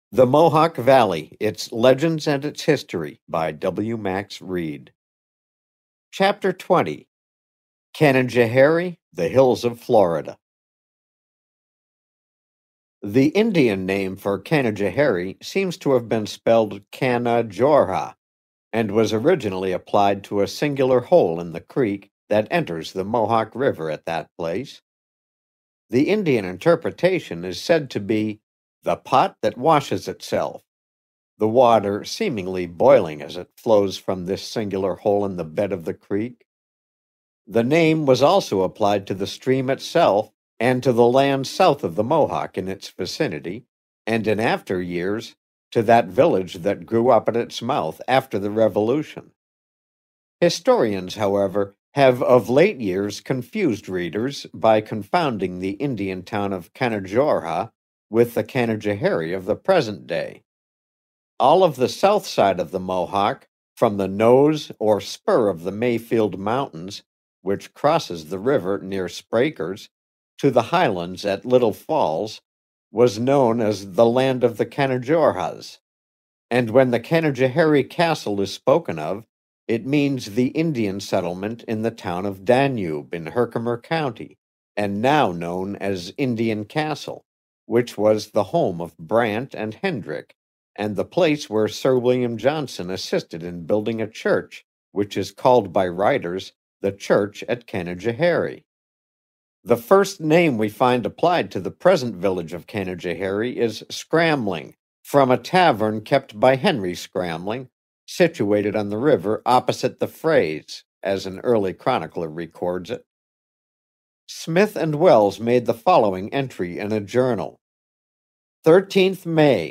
The Mohawk Valley, Its Legends and Its History by W. Max Reed. Chapter 20 Canajoharie, the Hills of Florida. The Indian name for Canajoharie seems to have been spelled Canajorha and was originally applied to a singular hole in the creek that enters the Mohawk River at that place. The Indian interpretation is said to be the pot that washes itself, the water seemingly boiling as it flows from this singular hole in the bed of the creek. The name was also applied to the stream itself and to the land south of the Mohawk in its vicinity, and in after years to that village that grew up at its mouth after the Revolution. Historians, however, have of late years confused readers by confounding the Indian town of Canajorha with the Canajoharie of the present day. All of the south side of the Mohawk, from the nose or spur of the Mayfield Mountains, which crosses the river near Sprakers, to the highlands at Little Falls, was known as the land of the Canajorhas. And when the Canajoharie Castle is spoken of, it means the Indian settlement in the town of Danube in Herkimer County, and now known as Indian Castle, which was the home of Brant and Hendrick, and the place where Sir William Johnson assisted in building a church, which is called by writers the Church at Canajoharie. The first name we find applied to the present village of Canajoharie is Scramling, from a tavern kept by Henry Scramling, situated on the river opposite the Frays, as an early chronicler records it. Smith and Wells made the following entry in a journal. 13th May,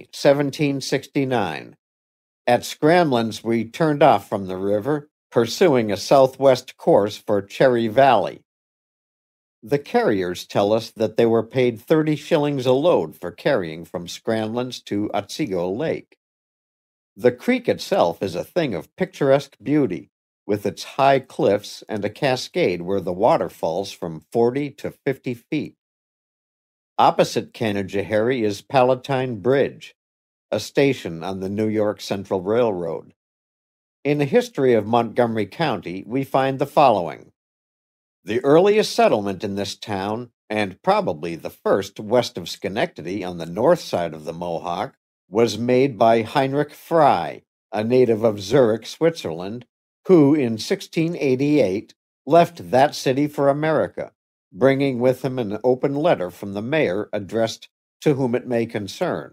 1769. At Scramlin's we turned off from the river, pursuing a southwest course for Cherry Valley. The carriers tell us that they were paid 30 shillings a load for carrying from Scramlin's to Otsego Lake. The creek itself is a thing of picturesque beauty, with its high cliffs and a cascade where the water falls from 40 to 50 feet. Opposite Canajoharie is Palatine Bridge, a station on the New York Central Railroad. In the history of Montgomery County, we find the following. The earliest settlement in this town, and probably the first west of Schenectady on the north side of the Mohawk, was made by Heinrich Frey, a native of Zurich, Switzerland, who in 1688 left that city for America, bringing with him an open letter from the mayor addressed to whom it may concern.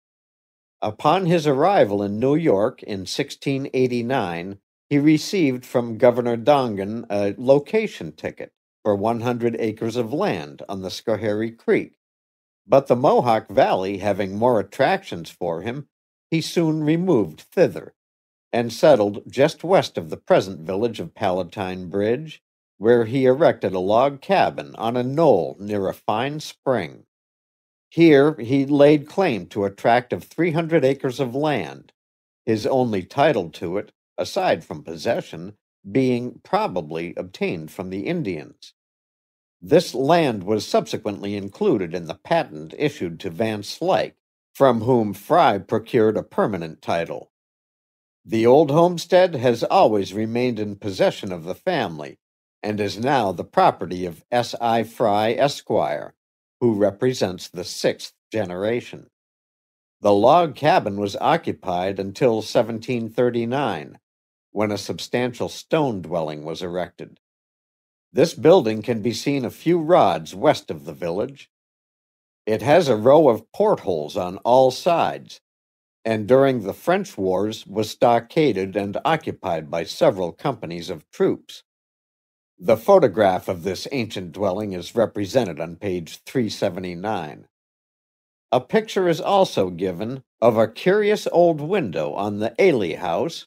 Upon his arrival in New York in 1689, he received from Governor Dongan a location ticket for 100 acres of land on the Schoharie Creek. But the Mohawk Valley having more attractions for him, he soon removed thither, and settled just west of the present village of Palatine Bridge, where he erected a log cabin on a knoll near a fine spring. Here he laid claim to a tract of 300 acres of land, his only title to it, aside from possession, being probably obtained from the Indians. This land was subsequently included in the patent issued to Van Slyke, from whom Frey procured a permanent title. The old homestead has always remained in possession of the family, and is now the property of S.I. Frey, Esquire, who represents the 6th generation. The log cabin was occupied until 1739, when a substantial stone dwelling was erected. This building can be seen a few rods west of the village. It has a row of portholes on all sides, and during the French wars was stockaded and occupied by several companies of troops. The photograph of this ancient dwelling is represented on page 379. A picture is also given of a curious old window on the Ailey House,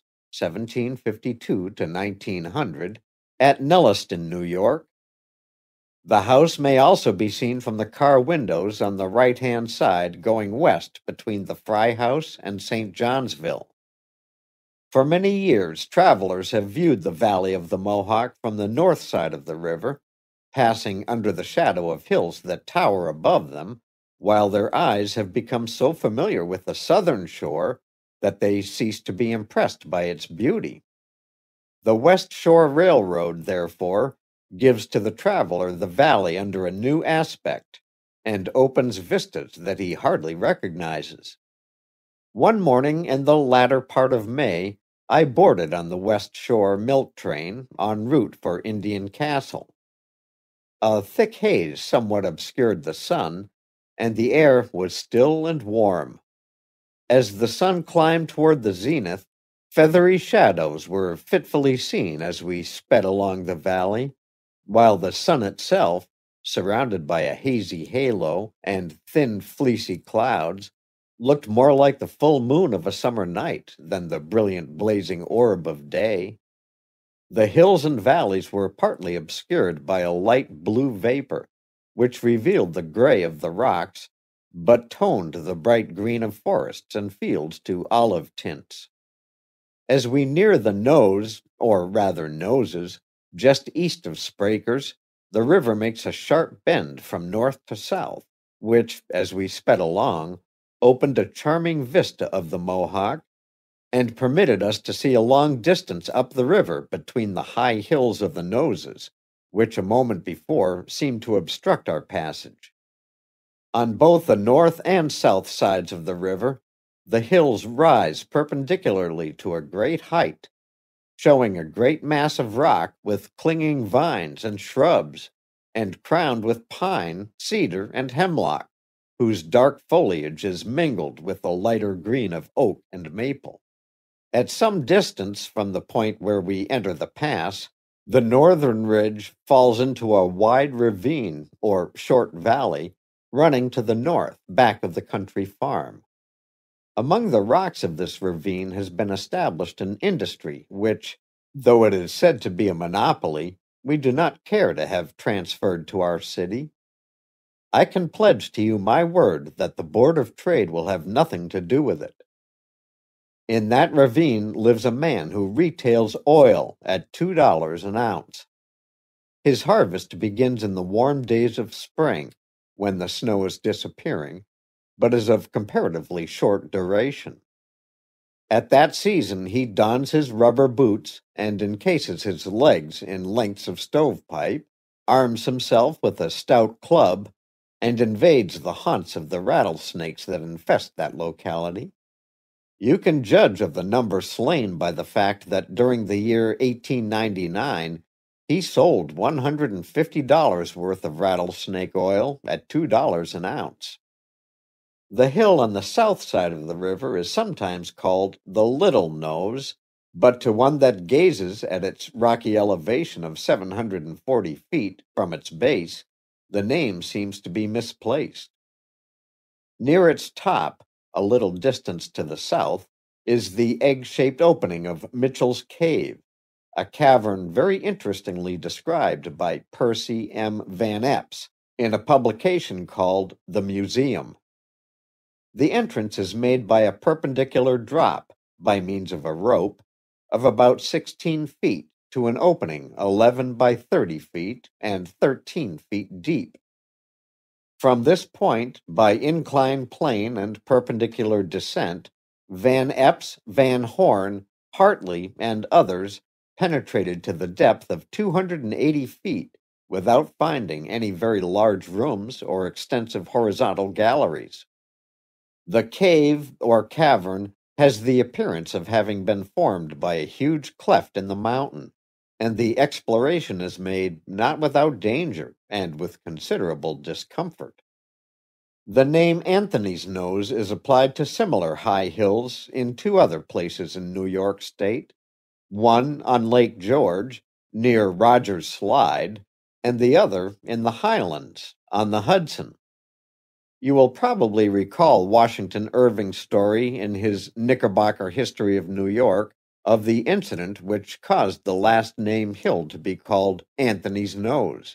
1752 to 1900, at Nelliston, New York. The house may also be seen from the car windows on the right-hand side going west between the Frey House and St. Johnsville. For many years, travelers have viewed the valley of the Mohawk from the north side of the river, passing under the shadow of hills that tower above them, while their eyes have become so familiar with the southern shore that they cease to be impressed by its beauty. The West Shore Railroad, therefore, gives to the traveler the valley under a new aspect and opens vistas that he hardly recognizes. One morning in the latter part of May, I boarded on the West Shore milk train en route for Indian Castle. A thick haze somewhat obscured the sun, and the air was still and warm. As the sun climbed toward the zenith, feathery shadows were fitfully seen as we sped along the valley, while the sun itself, surrounded by a hazy halo and thin, fleecy clouds, looked more like the full moon of a summer night than the brilliant blazing orb of day. The hills and valleys were partly obscured by a light blue vapor, which revealed the gray of the rocks, but toned the bright green of forests and fields to olive tints. As we near the nose, or rather noses, just east of Sprakers, the river makes a sharp bend from north to south, which, as we sped along, opened a charming vista of the Mohawk and permitted us to see a long distance up the river between the high hills of the noses, which a moment before seemed to obstruct our passage. On both the north and south sides of the river, the hills rise perpendicularly to a great height, showing a great mass of rock with clinging vines and shrubs, and crowned with pine, cedar, and hemlock, whose dark foliage is mingled with the lighter green of oak and maple. At some distance from the point where we enter the pass, the northern ridge falls into a wide ravine or short valley running to the north, back of the country farm. Among the rocks of this ravine has been established an industry which, though it is said to be a monopoly, we do not care to have transferred to our city. I can pledge to you my word that the Board of Trade will have nothing to do with it. In that ravine lives a man who retails oil at $2 an ounce. His harvest begins in the warm days of spring, when the snow is disappearing, but is of comparatively short duration. At that season he dons his rubber boots and encases his legs in lengths of stovepipe, arms himself with a stout club, and invades the haunts of the rattlesnakes that infest that locality. You can judge of the number slain by the fact that during the year 1899 he sold $150 worth of rattlesnake oil at $2 an ounce. The hill on the south side of the river is sometimes called the Little Nose, but to one that gazes at its rocky elevation of 740 feet from its base, the name seems to be misplaced. Near its top, a little distance to the south, is the egg-shaped opening of Mitchell's Cave, a cavern very interestingly described by Percy M. Van Epps in a publication called The Museum. The entrance is made by a perpendicular drop, by means of a rope, of about 16 feet to an opening 11 by 30 feet and 13 feet deep. From this point, by inclined plane and perpendicular descent, Van Epps, Van Horn, Hartley, and others penetrated to the depth of 280 feet without finding any very large rooms or extensive horizontal galleries. The cave or cavern has the appearance of having been formed by a huge cleft in the mountain, and the exploration is made not without danger and with considerable discomfort. The name Anthony's Nose is applied to similar high hills in two other places in New York State, one on Lake George, near Rogers Slide, and the other in the Highlands, on the Hudson. You will probably recall Washington Irving's story in his Knickerbocker History of New York of the incident which caused the last named hill to be called Anthony's Nose.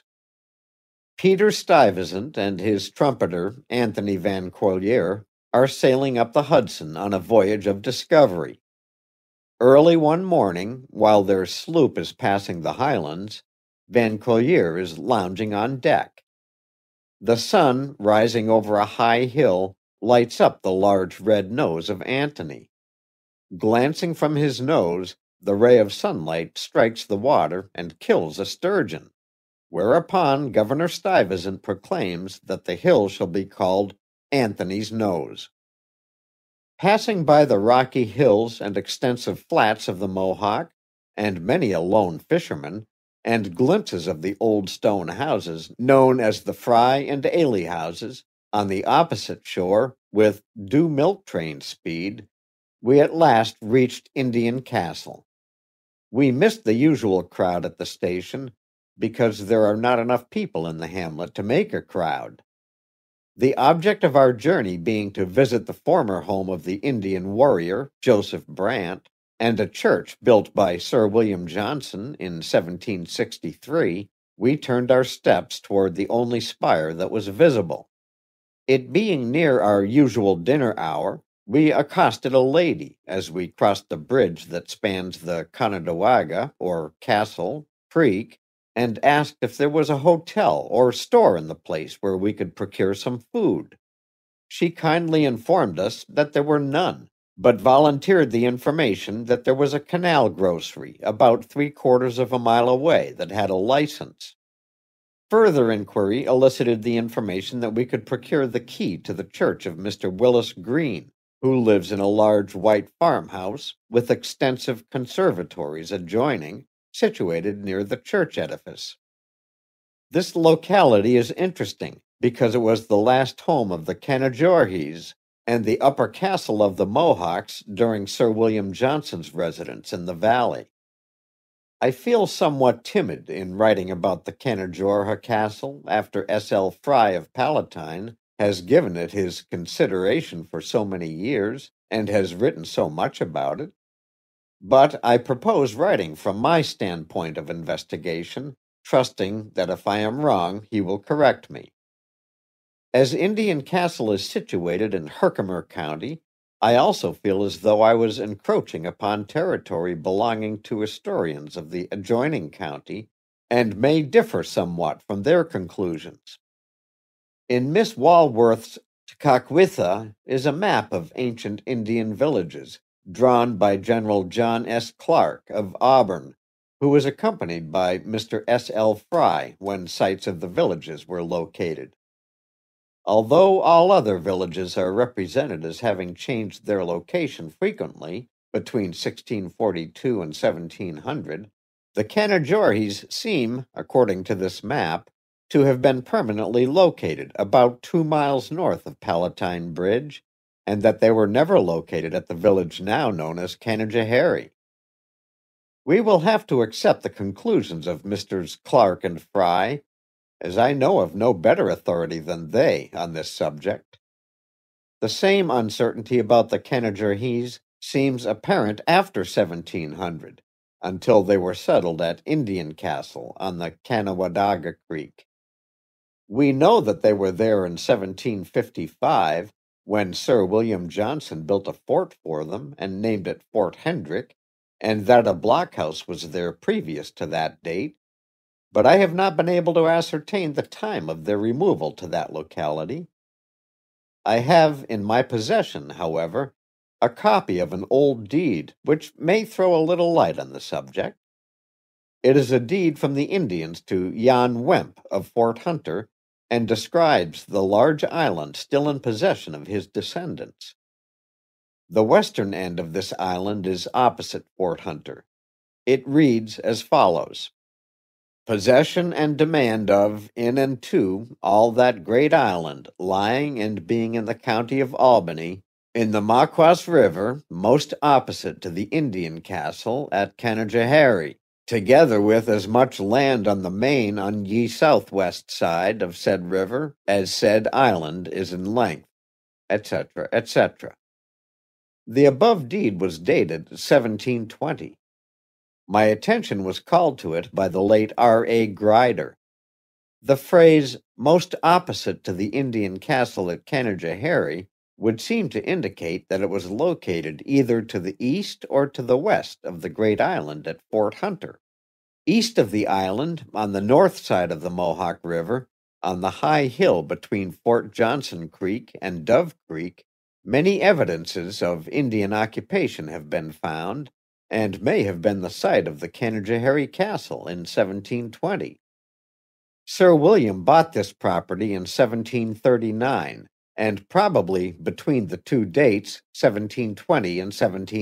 Peter Stuyvesant and his trumpeter, Anthony Van Corlear, are sailing up the Hudson on a voyage of discovery. Early one morning, while their sloop is passing the Highlands, Van Corlear is lounging on deck. The sun, rising over a high hill, lights up the large red nose of Antony. Glancing from his nose, the ray of sunlight strikes the water and kills a sturgeon, whereupon Governor Stuyvesant proclaims that the hill shall be called Anthony's Nose. Passing by the rocky hills and extensive flats of the Mohawk, and many a lone fisherman, and glimpses of the old stone houses known as the Fry and Ailey houses, on the opposite shore, with due milk train speed, we at last reached Indian Castle. We missed the usual crowd at the station because there are not enough people in the hamlet to make a crowd. The object of our journey being to visit the former home of the Indian warrior, Joseph Brant, and a church built by Sir William Johnson in 1763, we turned our steps toward the only spire that was visible. It being near our usual dinner hour, we accosted a lady as we crossed the bridge that spans the Caughnawaga, or Castle, Creek, and asked if there was a hotel or store in the place where we could procure some food. She kindly informed us that there were none, but volunteered the information that there was a canal grocery about 3/4 of a mile away that had a license. Further inquiry elicited the information that we could procure the key to the church of Mr. Willis Green, who lives in a large white farmhouse with extensive conservatories adjoining, situated near the church edifice. This locality is interesting because it was the last home of the Canajorhees and the upper castle of the Mohawks during Sir William Johnson's residence in the valley. I feel somewhat timid in writing about the Canajorha Castle after S.L. Fry of Palatine has given it his consideration for so many years and has written so much about it. But I propose writing from my standpoint of investigation, trusting that if I am wrong, he will correct me. As Indian Castle is situated in Herkimer County, I also feel as though I was encroaching upon territory belonging to historians of the adjoining county, and may differ somewhat from their conclusions. In Miss Walworth's Tekakwitha is a map of ancient Indian villages, drawn by General John S. Clark of Auburn, who was accompanied by Mr. S. L. Fry when sites of the villages were located. Although all other villages are represented as having changed their location frequently between 1642 and 1700, the Canajorhees seem, according to this map, to have been permanently located about 2 miles north of Palatine Bridge, and that they were never located at the village now known as Canajoharie. We will have to accept the conclusions of Messrs. Clark and Fry, as I know of no better authority than they on this subject. The same uncertainty about the Canajorhees seems apparent after 1700, until they were settled at Indian Castle on the Caughnawaga Creek. We know that they were there in 1755, when Sir William Johnson built a fort for them and named it Fort Hendrick, and that a blockhouse was there previous to that date, but I have not been able to ascertain the time of their removal to that locality. I have in my possession, however, a copy of an old deed which may throw a little light on the subject. It is a deed from the Indians to Jan Wemp of Fort Hunter, and describes the large island still in possession of his descendants. The western end of this island is opposite Fort Hunter. It reads as follows: "Possession and demand of, in and to, all that great island, lying and being in the county of Albany, in the Maquas River, most opposite to the Indian Castle at Canajoharie, together with as much land on the main on ye southwest side of said river as said island is in length," etc., etc. The above deed was dated 1720. My attention was called to it by the late R.A. Grider. The phrase, most opposite to the Indian Castle at Canajoharie, would seem to indicate that it was located either to the east or to the west of the great island at Fort Hunter. East of the island, on the north side of the Mohawk River, On the high hill between Fort Johnson Creek and Dove Creek, many evidences of Indian occupation have been found and may have been the site of the Canajoharie Castle in 1720. Sir William bought this property in 1739, and probably between the two dates, 1720 and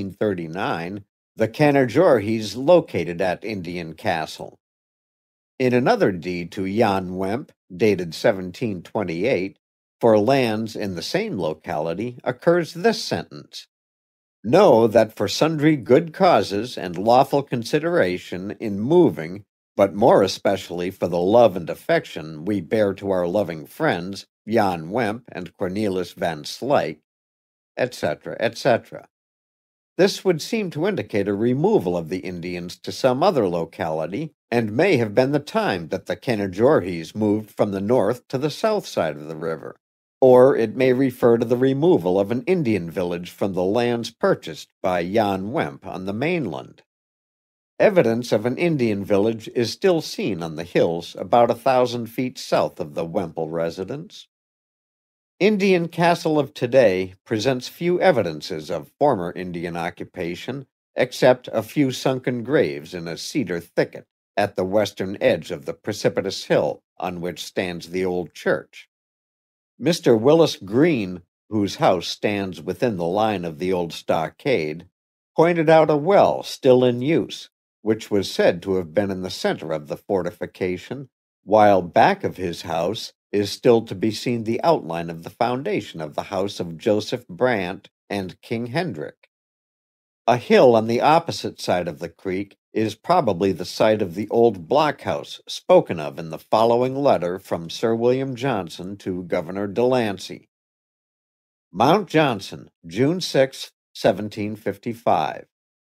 1739, the Canajoharies located at Indian Castle. In another deed to Jan Wemp, dated 1728, for lands in the same locality, occurs this sentence: "Know that for sundry good causes and lawful consideration in moving, but more especially for the love and affection we bear to our loving friends, Jan Wemp and Cornelis van Slyke," etc., etc. This would seem to indicate a removal of the Indians to some other locality, and may have been the time that the Canajoharies moved from the north to the south side of the river. Or it may refer to the removal of an Indian village from the lands purchased by Jan Wemp on the mainland. Evidence of an Indian village is still seen on the hills about 1,000 feet south of the Wemple residence. Indian Castle of today presents few evidences of former Indian occupation, except a few sunken graves in a cedar thicket at the western edge of the precipitous hill on which stands the old church. Mr. Willis Green, whose house stands within the line of the old stockade, pointed out a well still in use, which was said to have been in the center of the fortification, while back of his house is still to be seen the outline of the foundation of the house of Joseph Brant and King Hendrick. A hill on the opposite side of the creek is probably the site of the old blockhouse spoken of in the following letter from Sir William Johnson to Governor Delancey. Mount Johnson, June 6, 1755.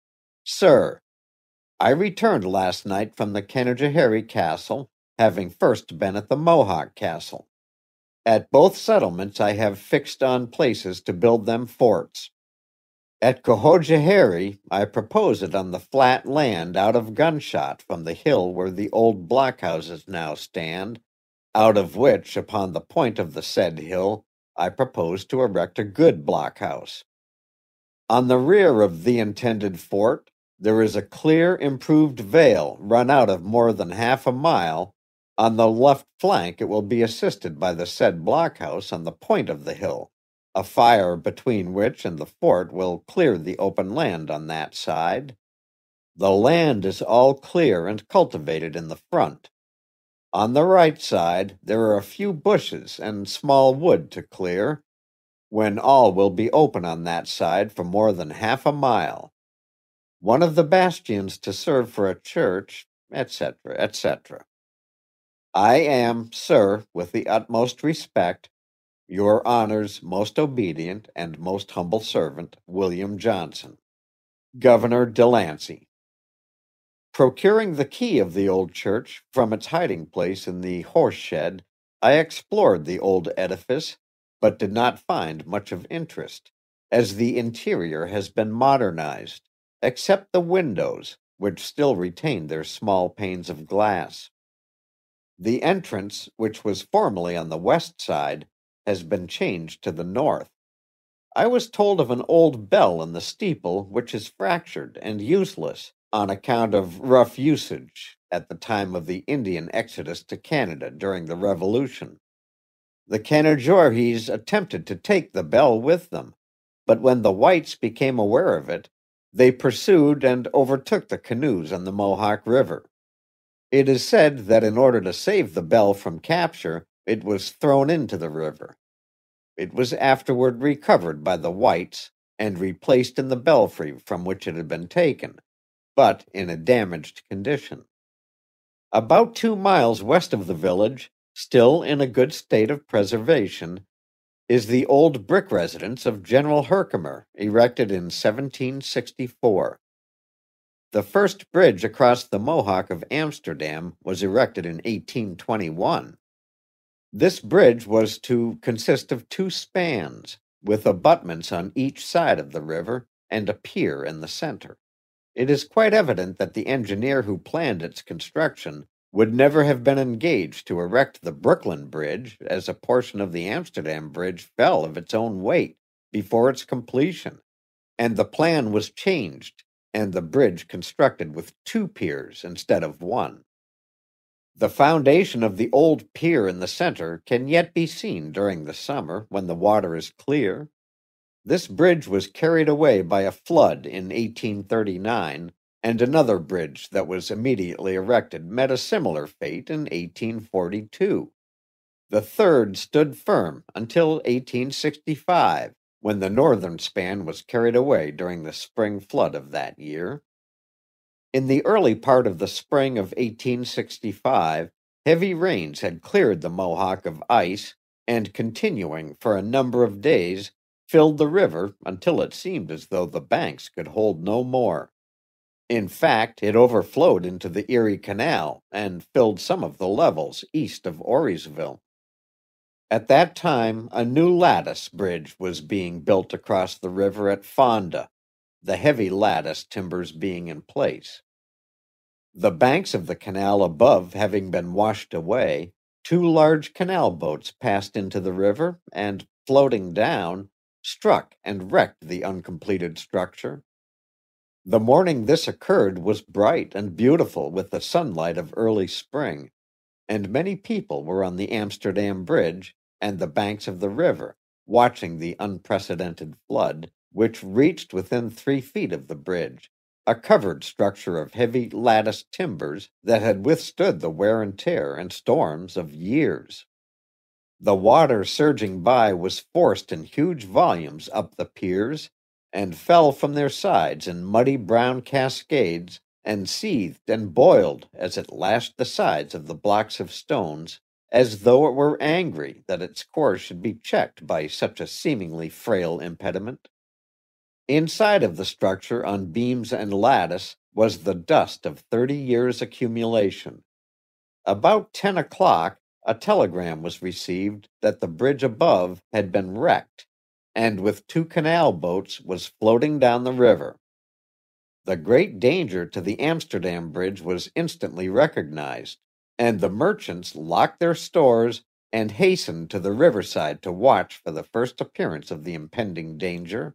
Sir, I returned last night from the Canajoharie Castle, having first been at the Mohawk Castle. At both settlements I have fixed on places to build them forts. At Cohogohery I propose it on the flat land out of gunshot from the hill where the old blockhouses now stand, out of which, upon the point of the said hill, I propose to erect a good blockhouse. On the rear of the intended fort there is a clear, improved vale run out of more than half a mile. On the left flank it will be assisted by the said blockhouse on the point of the hill, a fire between which and the fort will clear the open land on that side. The land is all clear and cultivated in the front. On the right side there are a few bushes and small wood to clear, when all will be open on that side for more than half a mile. One of the bastions to serve for a church, etc., etc. I am, sir, with the utmost respect, your Honor's most obedient and most humble servant, William Johnson. Governor Delancey. Procuring the key of the old church from its hiding place in the horse shed, I explored the old edifice, but did not find much of interest, as the interior has been modernized, except the windows, which still retain their small panes of glass. The entrance, which was formerly on the west side, has been changed to the north. I was told of an old bell in the steeple which is fractured and useless on account of rough usage at the time of the Indian exodus to Canada during the Revolution. The Canajoharies attempted to take the bell with them, but when the whites became aware of it, they pursued and overtook the canoes on the Mohawk River. It is said that in order to save the bell from capture, it was thrown into the river. It was afterward recovered by the whites and replaced in the belfry from which it had been taken, but in a damaged condition. About 2 miles west of the village, still in a good state of preservation, is the old brick residence of General Herkimer, erected in 1764. The first bridge across the Mohawk of Amsterdam was erected in 1821. This bridge was to consist of 2 spans, with abutments on each side of the river and a pier in the center. It is quite evident that the engineer who planned its construction would never have been engaged to erect the Brooklyn Bridge, as a portion of the Amsterdam Bridge fell of its own weight before its completion, and the plan was changed, and the bridge constructed with two piers instead of one. The foundation of the old pier in the center can yet be seen during the summer when the water is clear. This bridge was carried away by a flood in 1839, and another bridge that was immediately erected met a similar fate in 1842. The third stood firm until 1865, when the northern span was carried away during the spring flood of that year. In the early part of the spring of 1865, heavy rains had cleared the Mohawk of ice, and continuing for a number of days, filled the river until it seemed as though the banks could hold no more. In fact, it overflowed into the Erie Canal and filled some of the levels east of Auriesville. At that time, a new lattice bridge was being built across the river at Fonda, the heavy lattice timbers being in place. The banks of the canal above having been washed away, two large canal boats passed into the river and, floating down, struck and wrecked the uncompleted structure. The morning this occurred was bright and beautiful with the sunlight of early spring, and many people were on the Amsterdam Bridge and the banks of the river, watching the unprecedented flood, which reached within 3 feet of the bridge, a covered structure of heavy lattice timbers that had withstood the wear and tear and storms of years. The water surging by was forced in huge volumes up the piers, and fell from their sides in muddy brown cascades, and seethed and boiled as it lashed the sides of the blocks of stones, as though it were angry that its course should be checked by such a seemingly frail impediment. Inside of the structure, on beams and lattice, was the dust of 30 years' accumulation. About 10 o'clock, a telegram was received that the bridge above had been wrecked, and with two canal boats was floating down the river. The great danger to the Amsterdam Bridge was instantly recognized, and the merchants locked their stores and hastened to the riverside to watch for the first appearance of the impending danger.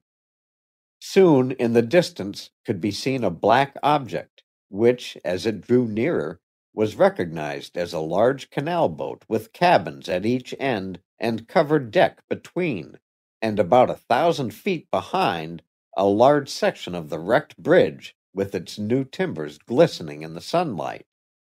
Soon in the distance could be seen a black object, which, as it drew nearer, was recognized as a large canal boat with cabins at each end and covered deck between, and about 1,000 feet behind, a large section of the wrecked bridge with its new timbers glistening in the sunlight.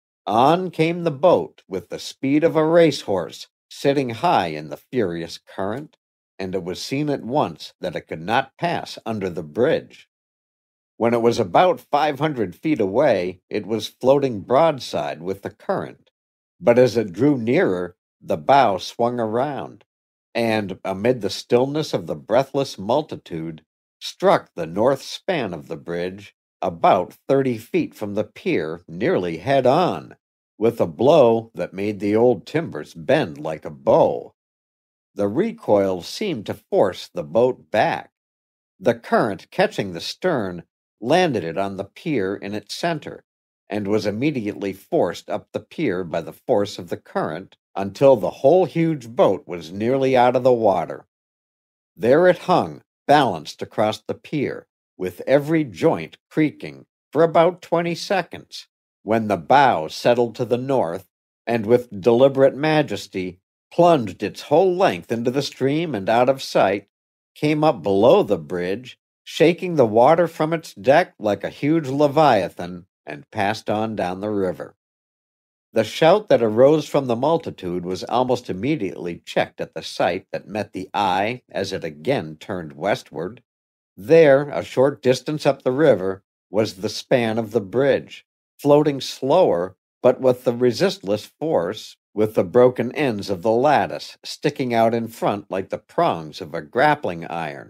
On came the boat with the speed of a racehorse, sitting high in the furious current, and it was seen at once that it could not pass under the bridge. When it was about 500 feet away, it was floating broadside with the current, but as it drew nearer, the bow swung around, and, amid the stillness of the breathless multitude, struck the north span of the bridge, about 30 feet from the pier, nearly head on, with a blow that made the old timbers bend like a bow. The recoil seemed to force the boat back. The current, catching the stern, landed it on the pier in its center, and was immediately forced up the pier by the force of the current until the whole huge boat was nearly out of the water. There it hung, balanced across the pier, with every joint creaking, for about 20 seconds, when the bow settled to the north, and with deliberate majesty plunged its whole length into the stream and out of sight, came up below the bridge, shaking the water from its deck like a huge leviathan, and passed on down the river. The shout that arose from the multitude was almost immediately checked at the sight that met the eye as it again turned westward. There, a short distance up the river, was the span of the bridge, floating slower, but with the resistless force, with the broken ends of the lattice sticking out in front like the prongs of a grappling iron.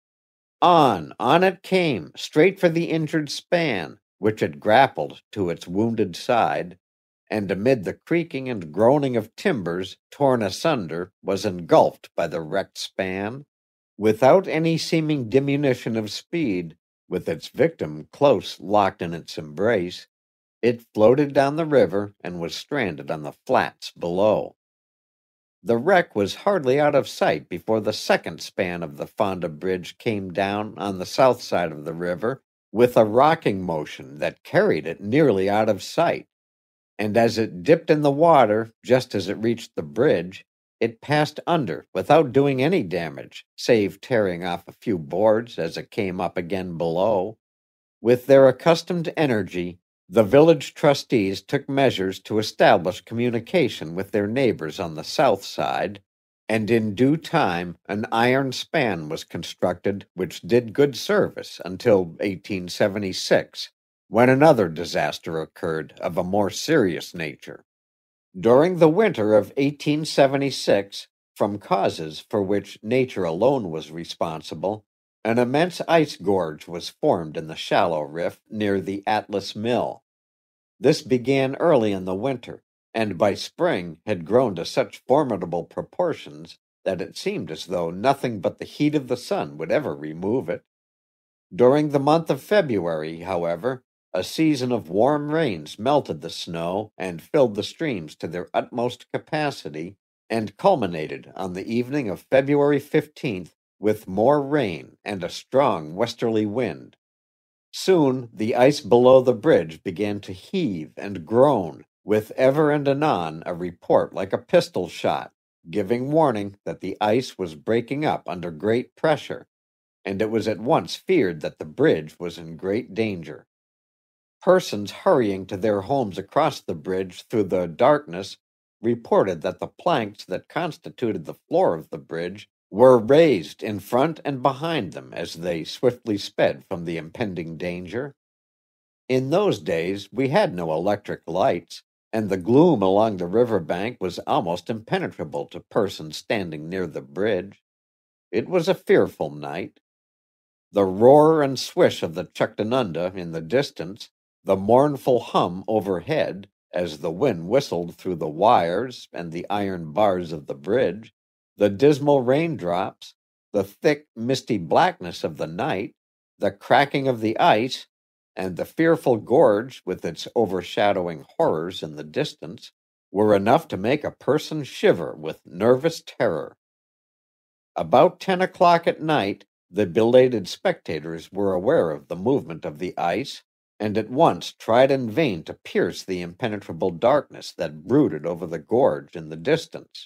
On it came, straight for the injured span, which had grappled to its wounded side, and amid the creaking and groaning of timbers torn asunder was engulfed by the wrecked span. Without any seeming diminution of speed, with its victim close locked in its embrace, It floated down the river and was stranded on the flats below. The wreck was hardly out of sight before the second span of the Fonda Bridge came down on the south side of the river with a rocking motion that carried it nearly out of sight, and as it dipped in the water just as it reached the bridge, it passed under without doing any damage, save tearing off a few boards as it came up again below. With their accustomed energy, the village trustees took measures to establish communication with their neighbors on the south side, and in due time an iron span was constructed which did good service until 1876, when another disaster occurred of a more serious nature. During the winter of 1876, from causes for which nature alone was responsible, an immense ice gorge was formed in the shallow rift near the Atlas Mill. This began early in the winter, and by spring had grown to such formidable proportions that it seemed as though nothing but the heat of the sun would ever remove it. During the month of February, however, a season of warm rains melted the snow and filled the streams to their utmost capacity, and culminated on the evening of February 15th with more rain and a strong westerly wind. Soon the ice below the bridge began to heave and groan, with ever and anon a report like a pistol shot, giving warning that the ice was breaking up under great pressure, and it was at once feared that the bridge was in great danger. Persons hurrying to their homes across the bridge through the darkness reported that the planks that constituted the floor of the bridge were raised in front and behind them as they swiftly sped from the impending danger. In those days we had no electric lights, and the gloom along the river bank was almost impenetrable to persons standing near the bridge. It was a fearful night. The roar and swish of the Chuctanunda in the distance, the mournful hum overhead, as the wind whistled through the wires and the iron bars of the bridge, the dismal raindrops, the thick, misty blackness of the night, the cracking of the ice, and the fearful gorge with its overshadowing horrors in the distance, were enough to make a person shiver with nervous terror. About 10 o'clock at night, the belated spectators were aware of the movement of the ice, and at once tried in vain to pierce the impenetrable darkness that brooded over the gorge in the distance.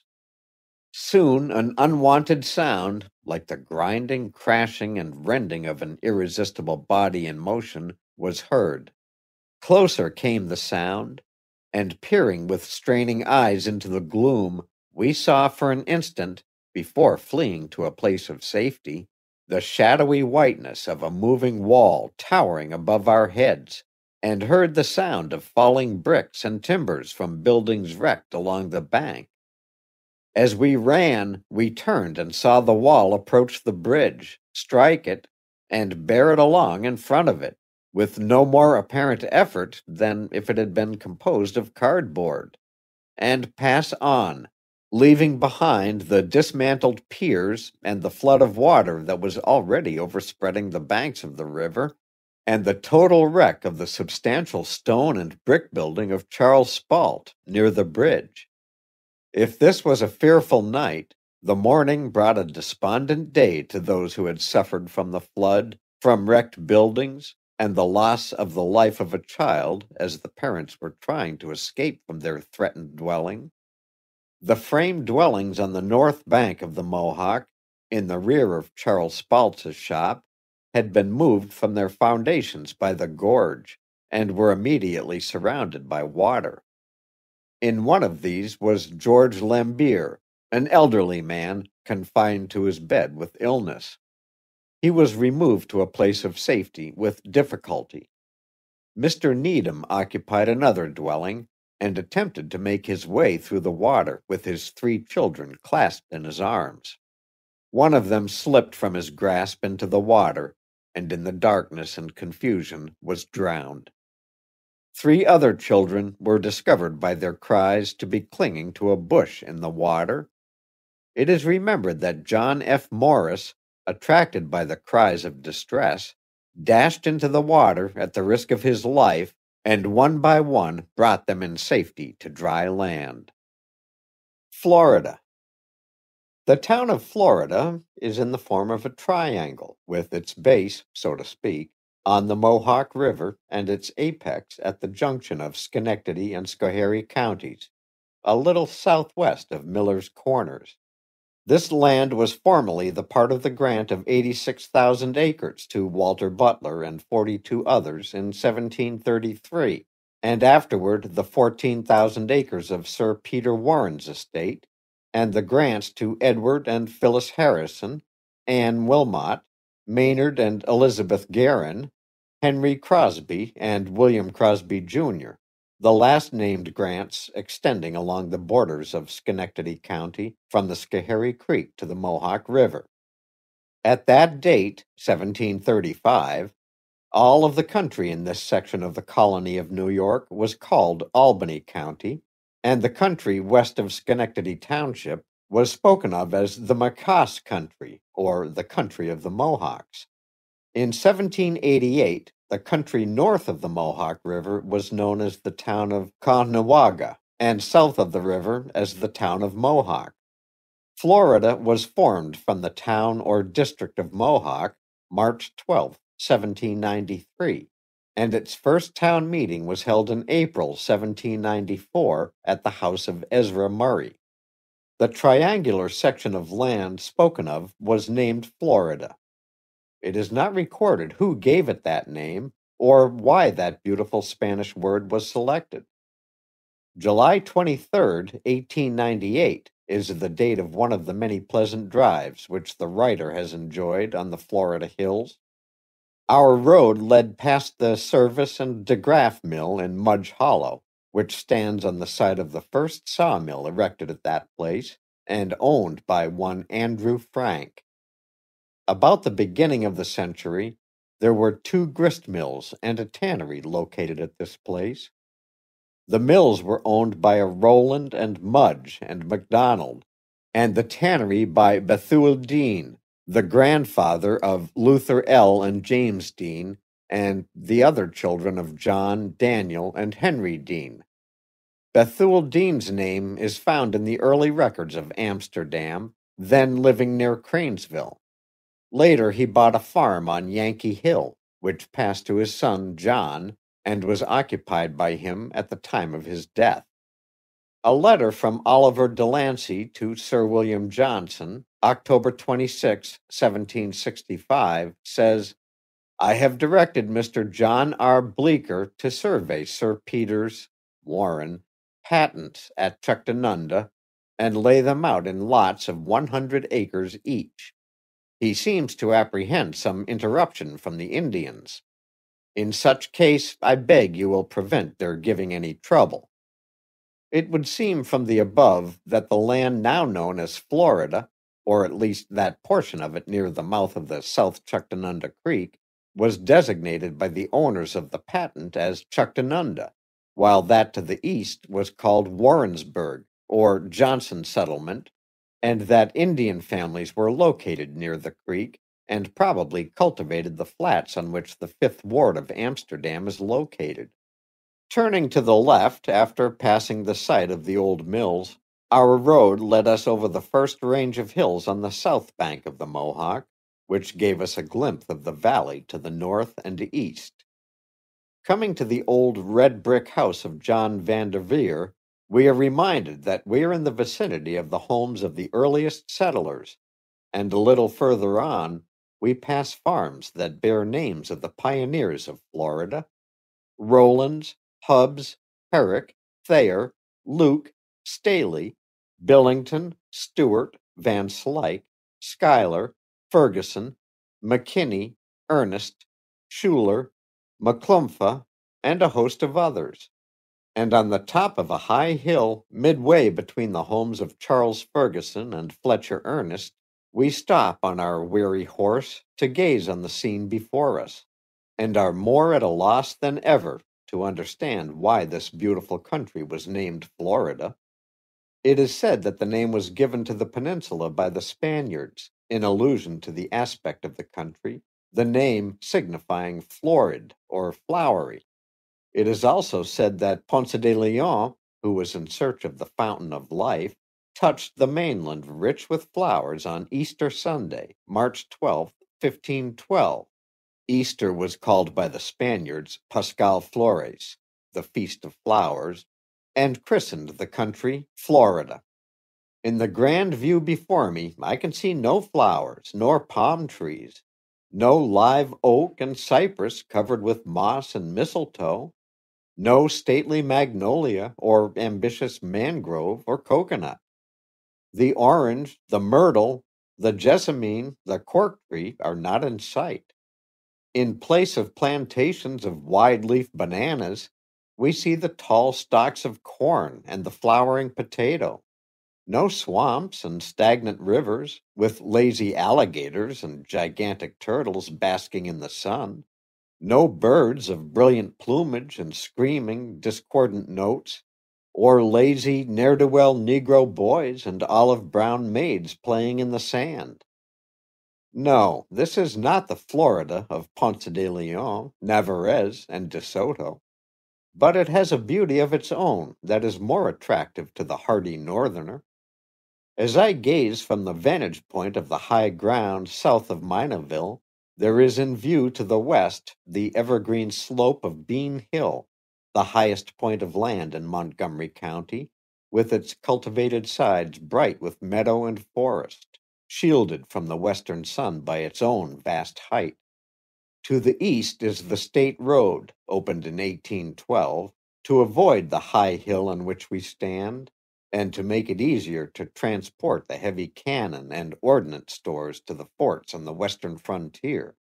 Soon an unwonted sound, like the grinding, crashing, and rending of an irresistible body in motion, was heard. Closer came the sound, and peering with straining eyes into the gloom, we saw for an instant, before fleeing to a place of safety, the shadowy whiteness of a moving wall towering above our heads, and heard the sound of falling bricks and timbers from buildings wrecked along the bank. As we ran, we turned and saw the wall approach the bridge, strike it, and bear it along in front of it, with no more apparent effort than if it had been composed of cardboard, and pass on, leaving behind the dismantled piers and the flood of water that was already overspreading the banks of the river, and the total wreck of the substantial stone and brick building of Charles Spalt near the bridge. If this was a fearful night, the morning brought a despondent day to those who had suffered from the flood, from wrecked buildings, and the loss of the life of a child as the parents were trying to escape from their threatened dwelling. The frame dwellings on the north bank of the Mohawk, in the rear of Charles Spalt's shop, had been moved from their foundations by the gorge, and were immediately surrounded by water. In one of these was George Lambier, an elderly man confined to his bed with illness. He was removed to a place of safety with difficulty. Mr. Needham occupied another dwelling, and attempted to make his way through the water with his 3 children clasped in his arms. One of them slipped from his grasp into the water, and in the darkness and confusion was drowned. 3 other children were discovered by their cries to be clinging to a bush in the water. It is remembered that John F. Morris, attracted by the cries of distress, dashed into the water at the risk of his life, and one by one brought them in safety to dry land. Florida. The town of Florida is in the form of a triangle, with its base, so to speak, on the Mohawk River and its apex at the junction of Schenectady and Schoharie counties, a little southwest of Miller's Corners. This land was formerly the part of the grant of 86,000 acres to Walter Butler and 42 others in 1733, and afterward the 14,000 acres of Sir Peter Warren's estate, and the grants to Edward and Phyllis Harrison, Anne Wilmot, Maynard and Elizabeth Guerin, Henry Crosby, and William Crosby, Jr., the last named grants extending along the borders of Schenectady County from the Schoharie Creek to the Mohawk River. At that date, 1735, all of the country in this section of the colony of New York was called Albany County, and the country west of Schenectady Township was spoken of as the Maquas country, or the country of the Mohawks. In 1788, the country north of the Mohawk River was known as the town of Caughnawaga, and south of the river as the town of Mohawk. Florida was formed from the town or district of Mohawk March 12, 1793, and its first town meeting was held in April 1794 at the house of Ezra Murray. The triangular section of land spoken of was named Florida. It is not recorded who gave it that name or why that beautiful Spanish word was selected. July 23, 1898, is the date of one of the many pleasant drives which the writer has enjoyed on the Florida hills. Our road led past the Service and DeGraff Mill in Mudge Hollow, which stands on the site of the first sawmill erected at that place and owned by one Andrew Frank. About the beginning of the century, there were 2 grist mills and a tannery located at this place. The mills were owned by a Rowland and Mudge and McDonald, and the tannery by Bethuel Dean, the grandfather of Luther L. and James Dean, and the other children of John, Daniel, and Henry Dean. Bethuel Dean's name is found in the early records of Amsterdam, then living near Cranesville. Later, he bought a farm on Yankee Hill, which passed to his son John and was occupied by him at the time of his death. A letter from Oliver Delancey to Sir William Johnson, October 26, 1765, says, "I have directed Mr. John R. Bleecker to survey Sir Peter's Warren patents at Chuctanunda and lay them out in lots of 100 acres each. He seems to apprehend some interruption from the Indians. In such case, I beg you will prevent their giving any trouble." It would seem from the above that the land now known as Florida, or at least that portion of it near the mouth of the South Chuctanunda Creek, was designated by the owners of the patent as Chuctanunda, while that to the east was called Warrensburg, or Johnson Settlement, and that Indian families were located near the creek and probably cultivated the flats on which the Fifth Ward of Amsterdam is located. Turning to the left after passing the site of the old mills, our road led us over the first range of hills on the south bank of the Mohawk, which gave us a glimpse of the valley to the north and east. Coming to the old red brick house of John Vanderveer, we are reminded that we are in the vicinity of the homes of the earliest settlers, and a little further on, we pass farms that bear names of the pioneers of Florida: Rowlands, Hubbs, Herrick, Thayer, Luke, Staley, Billington, Stewart, Van Slyke, Schuyler, Ferguson, McKinney, Ernest, Schuler, McClumpha, and a host of others. And on the top of a high hill, midway between the homes of Charles Ferguson and Fletcher Ernest, we stop on our weary horse to gaze on the scene before us, and are more at a loss than ever to understand why this beautiful country was named Florida. It is said that the name was given to the peninsula by the Spaniards, in allusion to the aspect of the country, the name signifying florid or flowery. It is also said that Ponce de Leon, who was in search of the fountain of life, touched the mainland rich with flowers on Easter Sunday, March 12th, 1512. Easter was called by the Spaniards Pascal Flores, the Feast of Flowers, and christened the country Florida. In the grand view before me, I can see no flowers, nor palm trees, no live oak and cypress covered with moss and mistletoe, no stately magnolia or ambitious mangrove or coconut. The orange, the myrtle, the jessamine, the cork tree are not in sight. In place of plantations of wide leaf bananas, we see the tall stalks of corn and the flowering potato. No swamps and stagnant rivers, with lazy alligators and gigantic turtles basking in the sun. No birds of brilliant plumage and screaming, discordant notes, or lazy, ne'er do well Negro boys and olive brown maids playing in the sand. No, this is not the Florida of Ponce de Leon, Narvaez, and De Soto, but it has a beauty of its own that is more attractive to the hardy Northerner. As I gaze from the vantage point of the high ground south of Minaville, there is in view to the west the evergreen slope of Bean Hill, the highest point of land in Montgomery County, with its cultivated sides bright with meadow and forest, shielded from the western sun by its own vast height. To the east is the State Road, opened in 1812, to avoid the high hill on which we stand, and to make it easier to transport the heavy cannon and ordnance stores to the forts on the western frontier.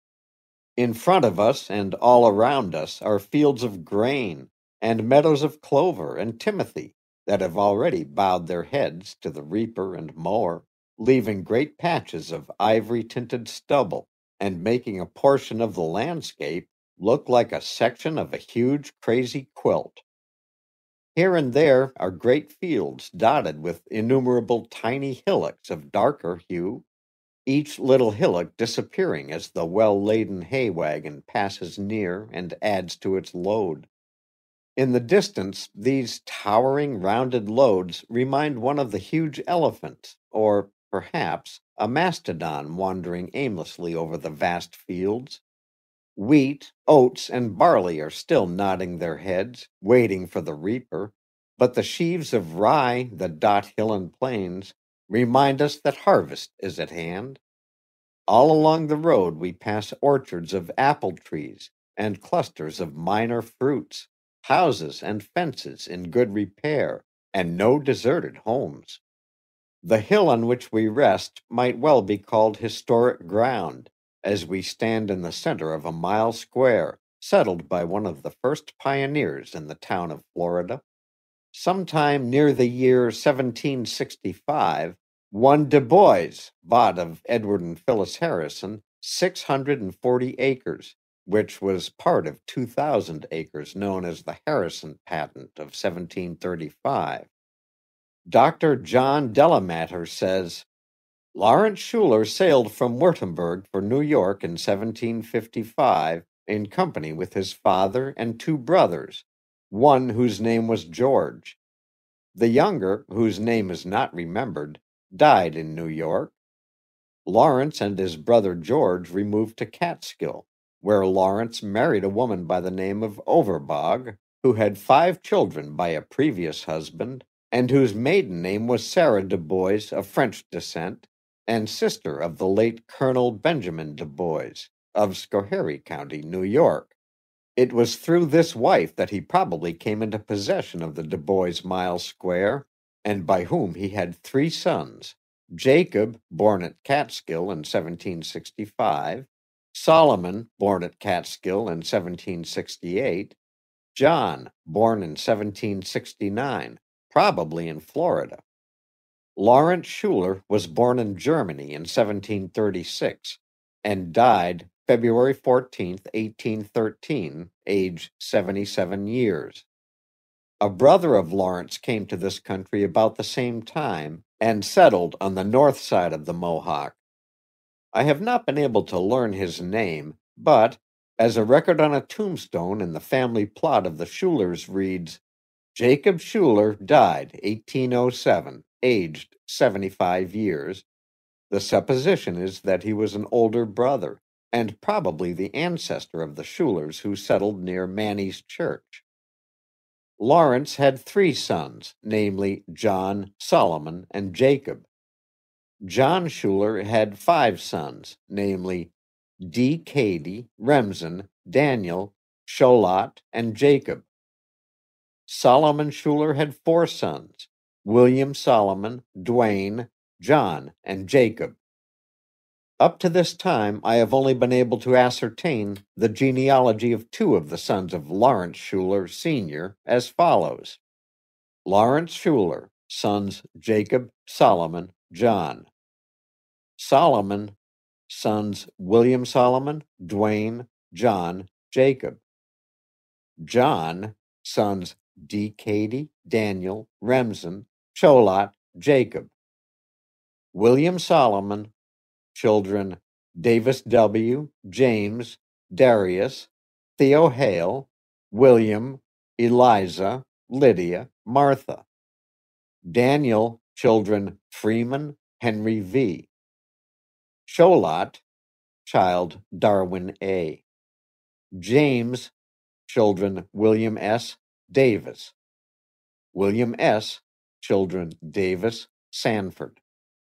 In front of us and all around us are fields of grain and meadows of clover and timothy that have already bowed their heads to the reaper and mower, leaving great patches of ivory tinted stubble and making a portion of the landscape look like a section of a huge crazy quilt. Here and there are great fields dotted with innumerable tiny hillocks of darker hue, each little hillock disappearing as the well laden hay wagon passes near and adds to its load. In the distance, these towering rounded loads remind one of the huge elephants, or perhaps a mastodon wandering aimlessly over the vast fields. Wheat, oats, and barley are still nodding their heads, waiting for the reaper, but the sheaves of rye that dot hill and plains remind us that harvest is at hand. All along the road we pass orchards of apple trees and clusters of minor fruits, houses and fences in good repair, and no deserted homes. The hill on which we rest might well be called historic ground, as we stand in the center of a mile square, settled by one of the first pioneers in the town of Florida. Sometime near the year 1765, one Du Bois bought of Edward and Phyllis Harrison 640 acres, which was part of 2,000 acres known as the Harrison Patent of 1735. Dr. John Delamater says, Lawrence Schuler sailed from Württemberg for New York in 1755 in company with his father and two brothers, one whose name was George. The younger, whose name is not remembered, died in New York. Lawrence and his brother George removed to Catskill, where Lawrence married a woman by the name of Overbog, who had 5 children by a previous husband, and whose maiden name was Sarah Du Bois of French descent, and sister of the late Colonel Benjamin Du Bois of Schoharie County, New York. It was through this wife that he probably came into possession of the Du Bois Mile Square, and by whom he had 3 sons, Jacob, born at Catskill in 1765, Solomon, born at Catskill in 1768, John, born in 1769, probably in Florida. Lawrence Schuler was born in Germany in 1736 and died February 14th, 1813, age 77 years. A brother of Lawrence came to this country about the same time and settled on the north side of the Mohawk. I have not been able to learn his name, but as a record on a tombstone in the family plot of the Schulers reads, Jacob Schuler died 1807, aged 75 years. The supposition is that he was an older brother, and probably the ancestor of the Schulers who settled near Manny's Church. Lawrence had 3 sons, namely John, Solomon, and Jacob. John Schuler had 5 sons, namely D. Cady, Remsen, Daniel, Sholot, and Jacob. Solomon Schuler had 4 sons, William Solomon, Duane, John, and Jacob. Up to this time, I have only been able to ascertain the genealogy of 2 of the sons of Lawrence Schuler, Sr., as follows. Lawrence Schuler, sons Jacob, Solomon, John. Solomon, sons William Solomon, Duane, John, Jacob. John, sons D. Cady, Daniel, Remsen, Sholot, Jacob. William Solomon, children Davis W., James, Darius, Theo Hale, William, Eliza, Lydia, Martha. Daniel, children Freeman, Henry V. Sholot, child Darwin A. James, children William S., Davis. William S., children Davis, Sanford.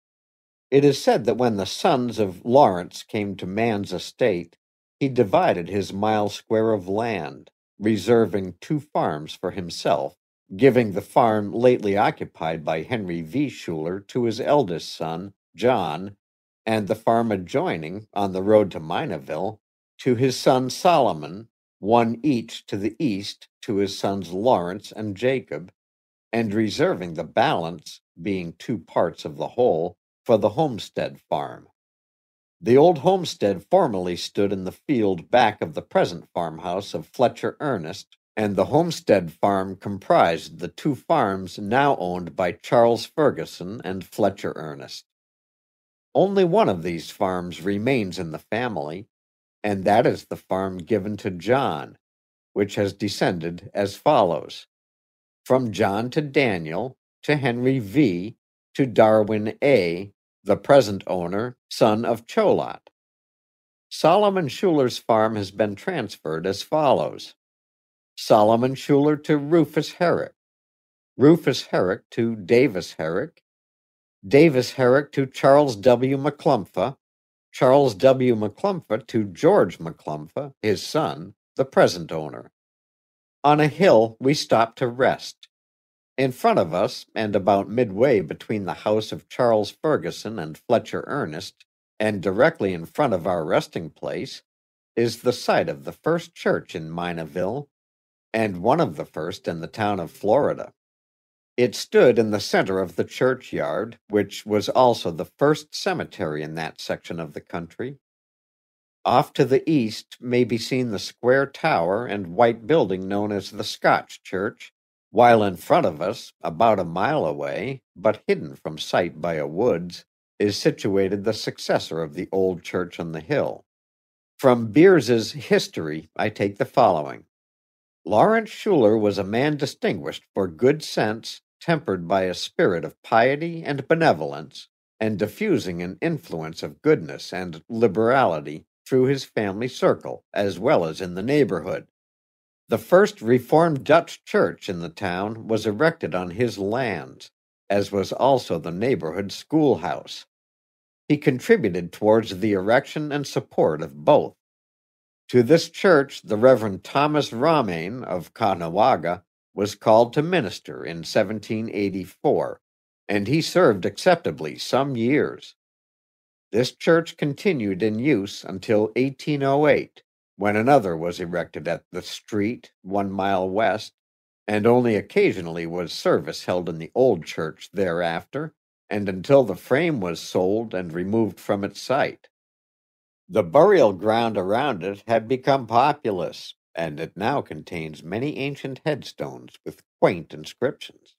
It is said that when the sons of Lawrence came to man's estate, he divided his mile square of land, reserving 2 farms for himself, giving the farm lately occupied by Henry V. Schuler to his eldest son, John, and the farm adjoining, on the road to Minaville, to his son Solomon, 1 each to the east to his sons Lawrence and Jacob, and reserving the balance, being 2 parts of the whole, for the homestead farm. The old homestead formerly stood in the field back of the present farmhouse of Fletcher Ernest, and the homestead farm comprised the 2 farms now owned by Charles Ferguson and Fletcher Ernest. Only one of these farms remains in the family, and that is the farm given to John, which has descended as follows. From John to Daniel, to Henry V., to Darwin A., the present owner, son of Cholot. Solomon Schuler's farm has been transferred as follows. Solomon Schuler to Rufus Herrick, Rufus Herrick to Davis Herrick, Davis Herrick to Charles W. McClumpha, Charles W. McClumpha to George McClumpha, his son, the present owner. On a hill we stopped to rest. In front of us, and about midway between the house of Charles Ferguson and Fletcher Ernest, and directly in front of our resting place, is the site of the first church in Minaville, and one of the first in the town of Florida. It stood in the center of the churchyard, which was also the first cemetery in that section of the country. Off to the east may be seen the square tower and white building known as the Scotch Church, while in front of us, about a mile away, but hidden from sight by a woods, is situated the successor of the old church on the hill. From Beers's History, I take the following. Lawrence Schuler was a man distinguished for good sense, tempered by a spirit of piety and benevolence, and diffusing an influence of goodness and liberality through his family circle, as well as in the neighborhood. The first Reformed Dutch church in the town was erected on his lands, as was also the neighborhood schoolhouse. He contributed towards the erection and support of both. To this church the Reverend Thomas Romaine of Caughnawaga was called to minister in 1784, and he served acceptably some years. This church continued in use until 1808, when another was erected at the street 1 mile west, and only occasionally was service held in the old church thereafter, and until the frame was sold and removed from its site. The burial ground around it had become populous, and it now contains many ancient headstones with quaint inscriptions.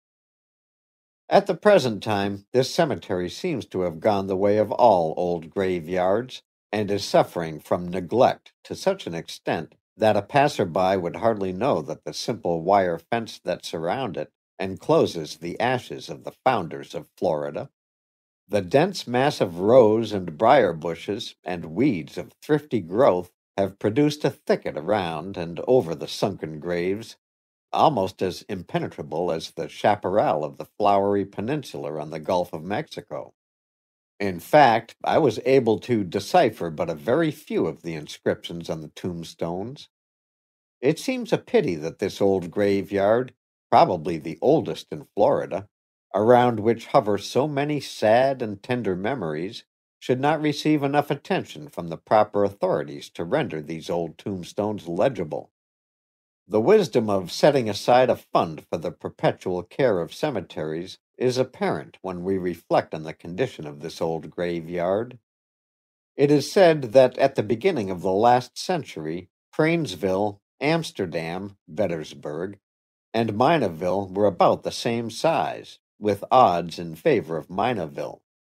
At the present time, this cemetery seems to have gone the way of all old graveyards, and is suffering from neglect to such an extent that a passerby would hardly know that the simple wire fence that surrounds it encloses the ashes of the founders of Florida. The dense mass of rose and briar bushes and weeds of thrifty growth have produced a thicket around and over the sunken graves, almost as impenetrable as the chaparral of the flowery peninsula on the Gulf of Mexico. In fact, I was able to decipher but a very few of the inscriptions on the tombstones. It seems a pity that this old graveyard, probably the oldest in Florida, around which hover so many sad and tender memories, should not receive enough attention from the proper authorities to render these old tombstones legible. The wisdom of setting aside a fund for the perpetual care of cemeteries is apparent when we reflect on the condition of this old graveyard. It is said that at the beginning of the last century, Cranesville, Amsterdam, Vettersburg, and Minaville were about the same size, with odds in favor of Minaville.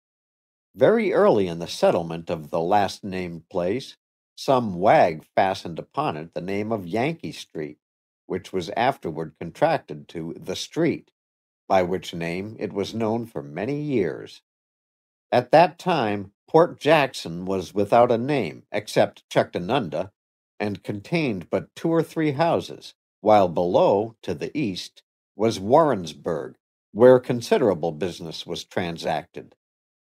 Very early in the settlement of the last named place, some wag fastened upon it the name of Yankee Street, which was afterward contracted to the Street, by which name it was known for many years. At that time, Port Jackson was without a name except Chuctanunda, and contained but 2 or 3 houses, while below, to the east, was Warrensburg, where considerable business was transacted.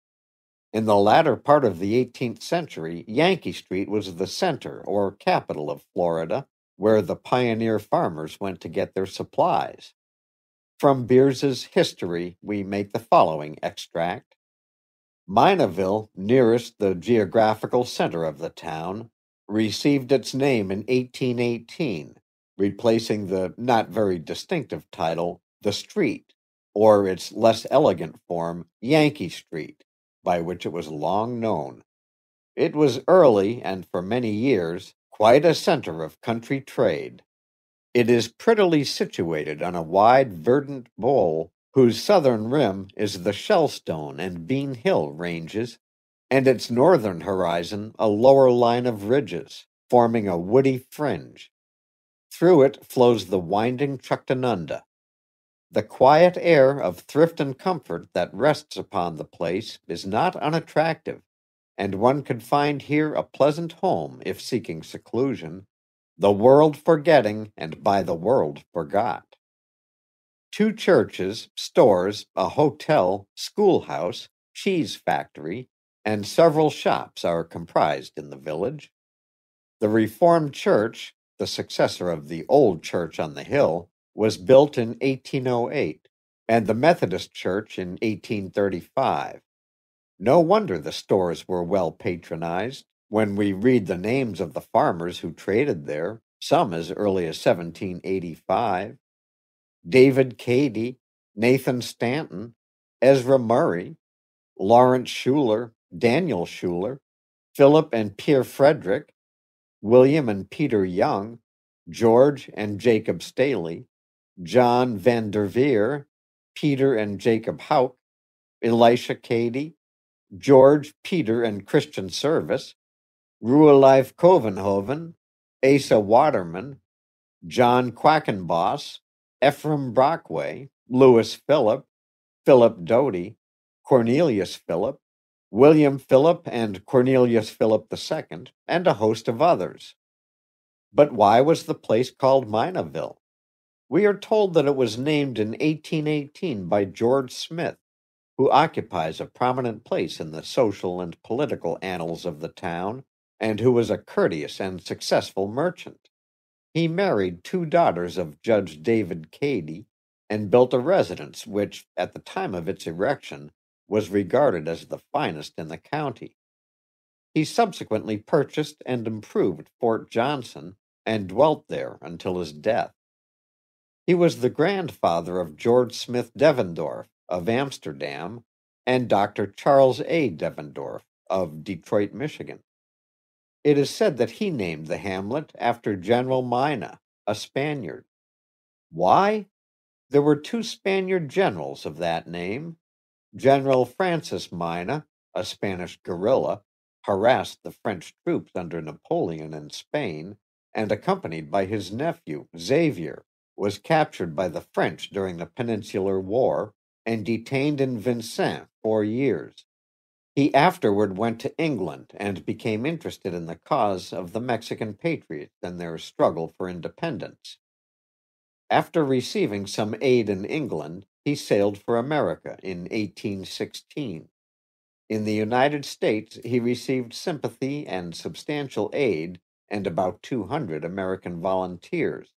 In the latter part of the 18th century, Yankee Street was the center or capital of Florida, where the pioneer farmers went to get their supplies. From Beers's History, we make the following extract. Minaville, nearest the geographical center of the town, received its name in 1818, replacing the not very distinctive title, The Street, or its less elegant form, Yankee Street, by which it was long known. It was early, and for many years, quite a center of country trade. It is prettily situated on a wide verdant bowl whose southern rim is the Shellstone and Bean Hill ranges, and its northern horizon a lower line of ridges, forming a woody fringe. Through it flows the winding Chuctanunda. The quiet air of thrift and comfort that rests upon the place is not unattractive, and one could find here a pleasant home if seeking seclusion, the world forgetting and by the world forgot. 2 churches, stores, a hotel, schoolhouse, cheese factory, and several shops are comprised in the village. The Reformed Church, the successor of the old church on the hill, was built in 1808, and the Methodist Church in 1835. No wonder the stores were well patronized when we read the names of the farmers who traded there, some as early as 1785. David Cady, Nathan Stanton, Ezra Murray, Lawrence Schuler, Daniel Schuler, Philip and Pierre Frederick, William and Peter Young, George and Jacob Staley, John Van der Veer, Peter and Jacob Houck, Elisha Cady, George, Peter, and Christian Service, Ruelife Covenhoven, Asa Waterman, John Quackenboss, Ephraim Brockway, Louis Phillip, Philip Doty, Cornelius Phillip, William Phillip and Cornelius Phillip II, and a host of others. But why was the place called Minaville? We are told that it was named in 1818 by George Smith, who occupies a prominent place in the social and political annals of the town, and who was a courteous and successful merchant. He married 2 daughters of Judge David Cady and built a residence which, at the time of its erection, was regarded as the finest in the county. He subsequently purchased and improved Fort Johnson and dwelt there until his death. He was the grandfather of George Smith Devendorf of Amsterdam and Dr. Charles A. Devendorf of Detroit, Michigan. It is said that he named the hamlet after General Mina, a Spaniard. Why? There were 2 Spaniard generals of that name, General Francis Mina, a Spanish guerrilla, harassed the French troops under Napoleon in Spain, and accompanied by his nephew, Xavier, was captured by the French during the Peninsular War and detained in Vincennes 4 years. He afterward went to England and became interested in the cause of the Mexican patriots and their struggle for independence. After receiving some aid in England, he sailed for America in 1816. In the United States, he received sympathy and substantial aid and about 200 American volunteers.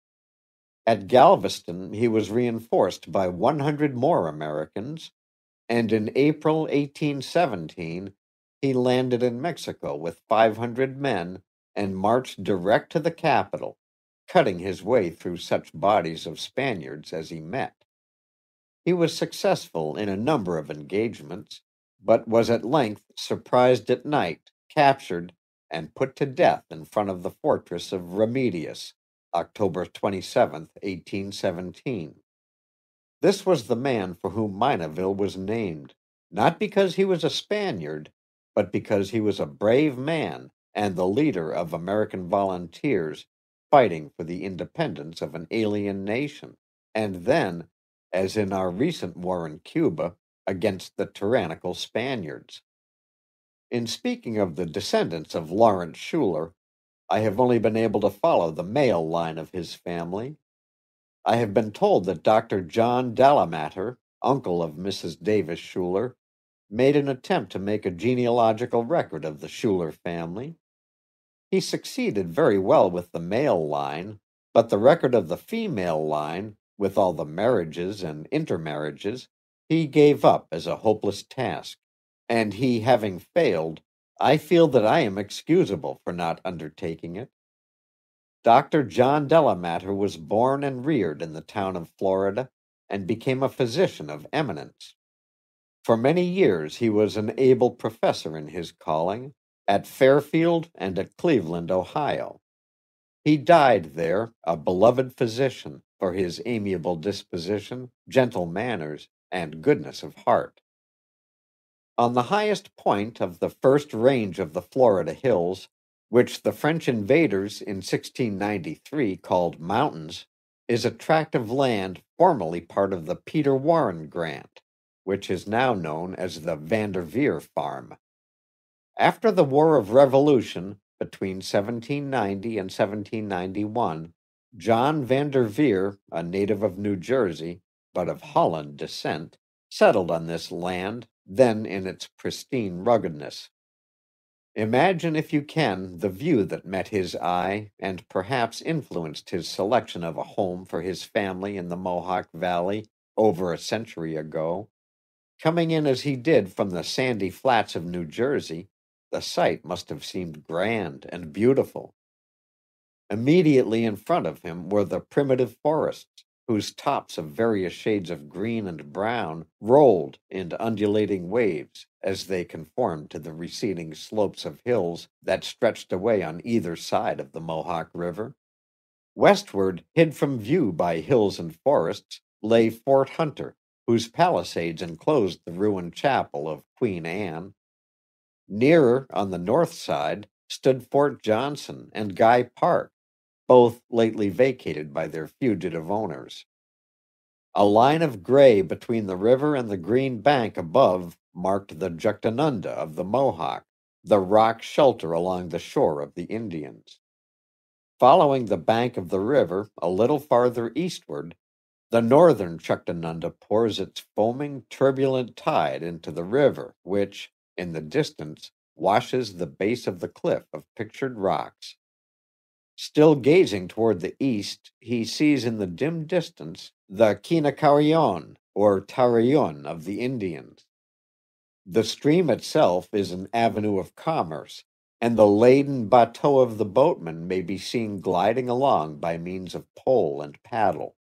At Galveston, he was reinforced by 100 more Americans, and in April 1817, he landed in Mexico with 500 men and marched direct to the capital, cutting his way through such bodies of Spaniards as he met. He was successful in a number of engagements, but was at length surprised at night, captured, and put to death in front of the fortress of Remedios, October 27, 1817. This was the man for whom Minaville was named, not because he was a Spaniard, but because he was a brave man and the leader of American volunteers fighting for the independence of an alien nation, and then, as in our recent war in Cuba, against the tyrannical Spaniards. In speaking of the descendants of Lawrence Schuler, I have only been able to follow the male line of his family. I have been told that Dr. John Delamater, uncle of Mrs. Davis Schuler, made an attempt to make a genealogical record of the Schuler family. He succeeded very well with the male line, but the record of the female line, with all the marriages and intermarriages, he gave up as a hopeless task, and he having failed, I feel that I am excusable for not undertaking it. Dr. John Delamater was born and reared in the town of Florida and became a physician of eminence. For many years he was an able professor in his calling, at Fairfield and at Cleveland, Ohio. He died there, a beloved physician, for his amiable disposition, gentle manners, and goodness of heart. On the highest point of the first range of the Florida hills, which the French invaders in 1693 called mountains, is a tract of land formerly part of the Peter Warren grant, which is now known as the Vanderveer Farm. After the War of Revolution, between 1790 and 1791, John Vanderveer, a native of New Jersey, but of Holland descent, settled on this land, then in its pristine ruggedness. Imagine, if you can, the view that met his eye and perhaps influenced his selection of a home for his family in the Mohawk Valley over a century ago. Coming in as he did from the sandy flats of New Jersey, the sight must have seemed grand and beautiful. Immediately in front of him were the primitive forests, whose tops of various shades of green and brown rolled into undulating waves as they conformed to the receding slopes of hills that stretched away on either side of the Mohawk River. Westward, hid from view by hills and forests, lay Fort Hunter, whose palisades enclosed the ruined chapel of Queen Anne. Nearer, on the north side, stood Fort Johnson and Guy Park, both lately vacated by their fugitive owners. A line of gray between the river and the green bank above marked the Juchtanunda of the Mohawk, the rock shelter along the shore of the Indians. Following the bank of the river a little farther eastward, the northern Juchtanunda pours its foaming, turbulent tide into the river, which, in the distance, washes the base of the cliff of pictured rocks. Still gazing toward the east, he sees in the dim distance the Kinacarillon, or Tarayun of the Indians. The stream itself is an avenue of commerce, and the laden bateau of the boatman may be seen gliding along by means of pole and paddle.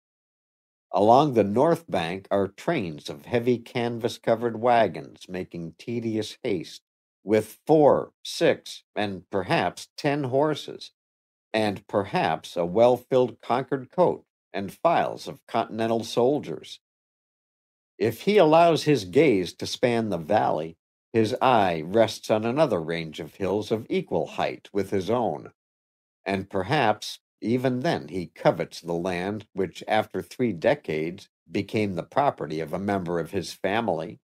Along the north bank are trains of heavy canvas-covered wagons making tedious haste, with 4, 6, and perhaps 10 horses, and perhaps a well-filled Concord coach and files of Continental soldiers. If he allows his gaze to span the valley, his eye rests on another range of hills of equal height with his own, and perhaps even then he covets the land which, after 3 decades, became the property of a member of his family.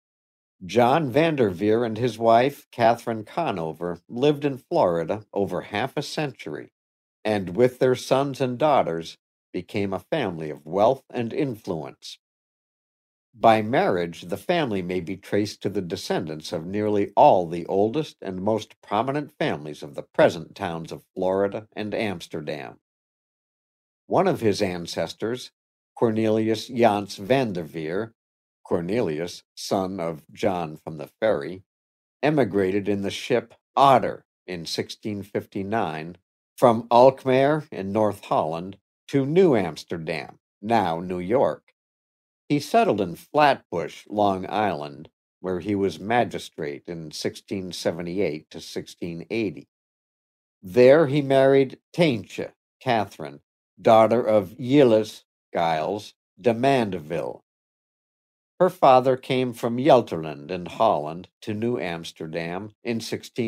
John Vanderveer and his wife, Catherine Conover, lived in Florida over half a century, and with their sons and daughters, became a family of wealth and influence. By marriage, the family may be traced to the descendants of nearly all the oldest and most prominent families of the present towns of Florida and Amsterdam. One of his ancestors, Cornelius Jans Vanderveer, Cornelius, son of John from the ferry, emigrated in the ship Otter in 1659 from Alkmaar in North Holland to New Amsterdam, now New York. He settled in Flatbush, Long Island, where he was magistrate in 1678 to 1680. There he married Taintje, Catherine, daughter of Gilles Giles de Mandeville. Her father came from Gelderland in Holland to New Amsterdam in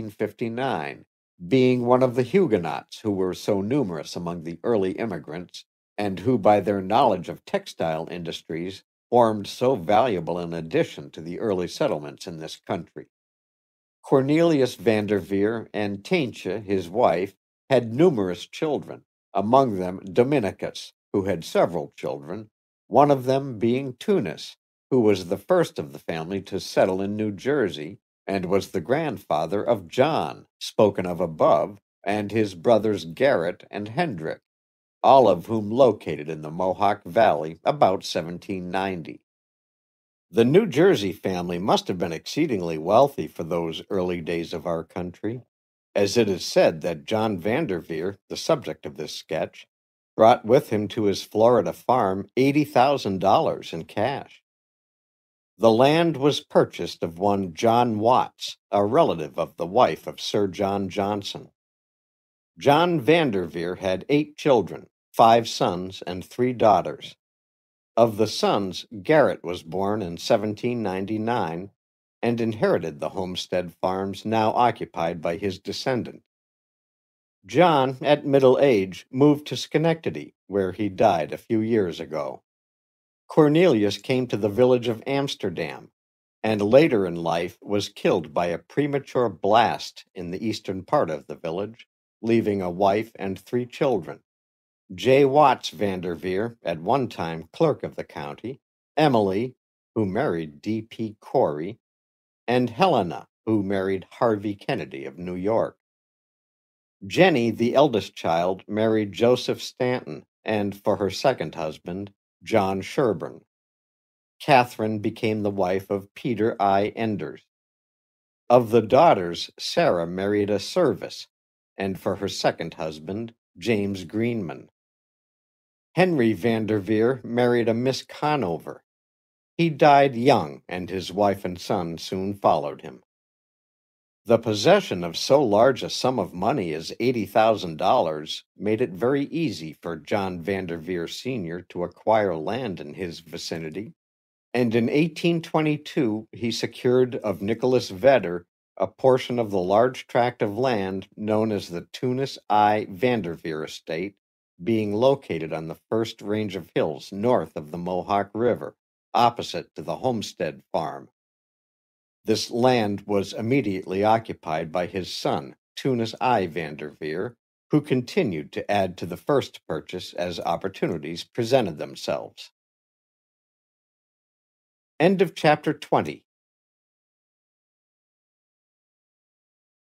1659, being one of the Huguenots who were so numerous among the early immigrants and who, by their knowledge of textile industries, formed so valuable an addition to the early settlements in this country. Cornelius Vanderveer and Taintje, his wife, had numerous children, among them Dominicus, who had several children, one of them being Tunis, who was the first of the family to settle in New Jersey, and was the grandfather of John, spoken of above, and his brothers Garrett and Hendrick, all of whom located in the Mohawk Valley about 1790. The New Jersey family must have been exceedingly wealthy for those early days of our country, as it is said that John Vanderveer, the subject of this sketch, brought with him to his Florida farm $80,000 in cash. The land was purchased of one John Watts, a relative of the wife of Sir John Johnson. John Vanderveer had 8 children, 5 sons and 3 daughters. Of the sons, Garrett was born in 1799 and inherited the homestead farms now occupied by his descendant. John, at middle age, moved to Schenectady, where he died a few years ago. Cornelius came to the village of Amsterdam, and later in life was killed by a premature blast in the eastern part of the village, leaving a wife and 3 children. J. Watts Vanderveer, at one time clerk of the county, Emily, who married D.P. Corey, and Helena, who married Harvey Kennedy of New York. Jenny, the eldest child, married Joseph Stanton, and for her second husband, John Sherburne. Catherine became the wife of Peter I. Enders. Of the daughters, Sarah married a Service, and for her second husband, James Greenman. Henry Vanderveer married a Miss Conover. He died young, and his wife and son soon followed him. The possession of so large a sum of money as $80,000 made it very easy for John Vanderveer Sr. to acquire land in his vicinity, and in 1822 he secured of Nicholas Vedder a portion of the large tract of land known as the Tunis I. Vanderveer Estate, being located on the first range of hills north of the Mohawk River, opposite to the homestead farm. This land was immediately occupied by his son, Tunis I. Vanderveer, who continued to add to the first purchase as opportunities presented themselves. End of chapter 20.